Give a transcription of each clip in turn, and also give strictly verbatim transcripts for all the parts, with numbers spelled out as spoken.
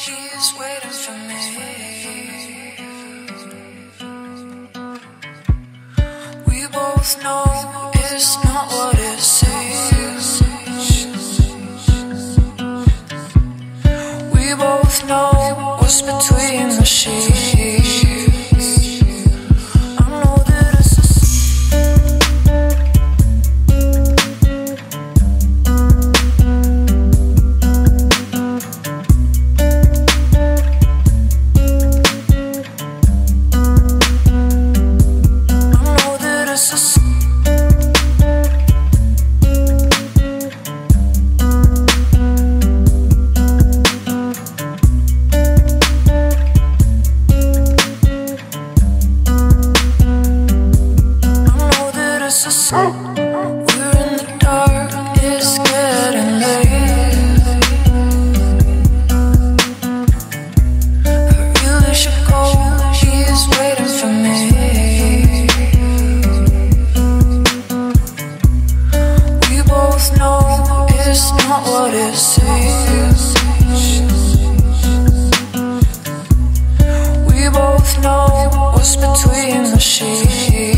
he's waiting for me. We both know it's not what it seems. We both know what's between the sheets. We're in the dark, it's getting late. I really should go, he's waiting for me. We both know it's not what it seems. We both know what's between the sheets.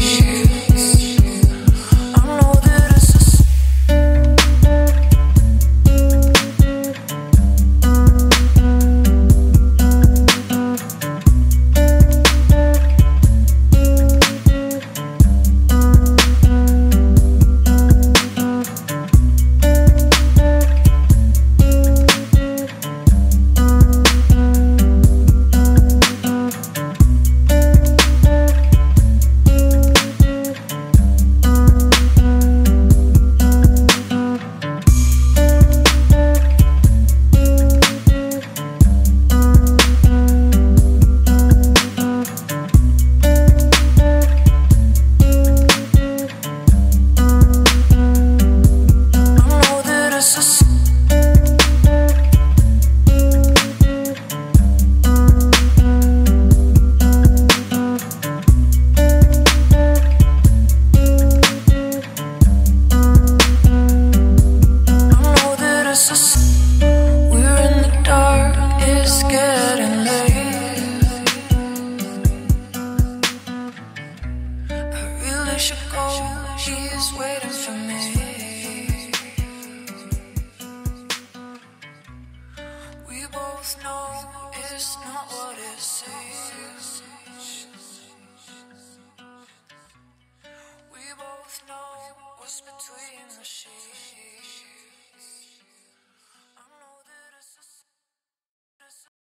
We're in the dark, it's getting late. I really should go, he's waiting for me. We both know it's not what it seems. We both know what's between the sheets.